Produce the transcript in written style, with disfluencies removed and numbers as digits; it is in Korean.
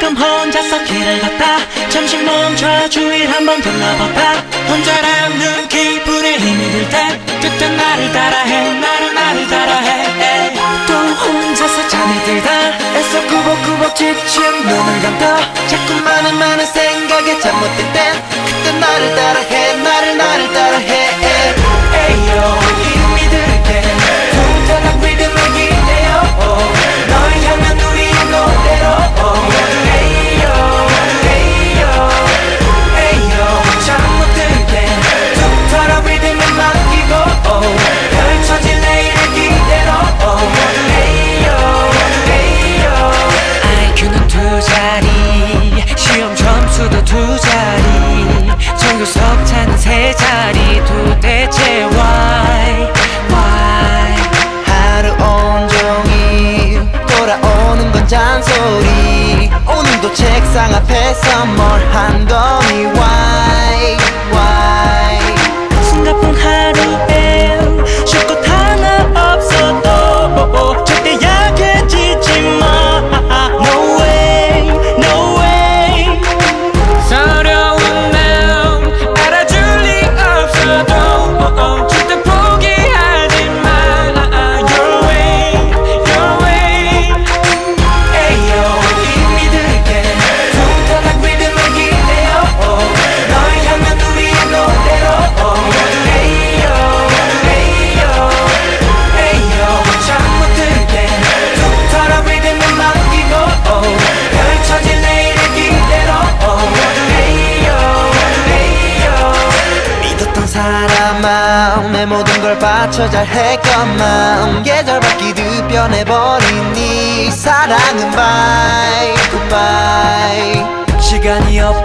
가끔 혼자서 길을 걷다 잠시 멈춰 주위를 한번 둘러보다 혼자라는 기분에 힘이 들 때 그때 나를 따라해 나를 따라해 또 혼자서 잠이 들다 애써 꾸벅꾸벅 지친 눈을 감다 자꾸 많은 생각에 잠 못 들 땐 그때 나를 따라해 나를 따라해 에이요 이름이 들을 때 혼자랑 리듬을 기대요 널 향한 우리의 노래로 에이요 에이요 잠 못 들 때 툭 리듬을 맡기고 펼쳐질 내일을 기대로 IQ는 2자리 시험 점수도 2자리 전교 석차는 3자리 도대체 why 하루 온종일 돌아오는 건 잔소리 오늘도 책상 앞에서 뭘 한 거니 why 숨가쁜 하루에 쉴 곳 하나 없어도 절대 약해지지 마 No way no way 서러운 마음 알아줄 리 없어도 절대 포기하지 마 Your way 에이요 힘이 들게 통탄한 리듬을 기대요 널 향한 우리의 노래로 에이요 잠 못 들 때 툭 리듬을 맡기고 펼쳐질 내일을 기대로 믿었던 사람 마음에 모든 걸 바쳐 잘 했건만 계절 바뀌듯 변해버린 네 사랑은 bye goodbye 시간이 없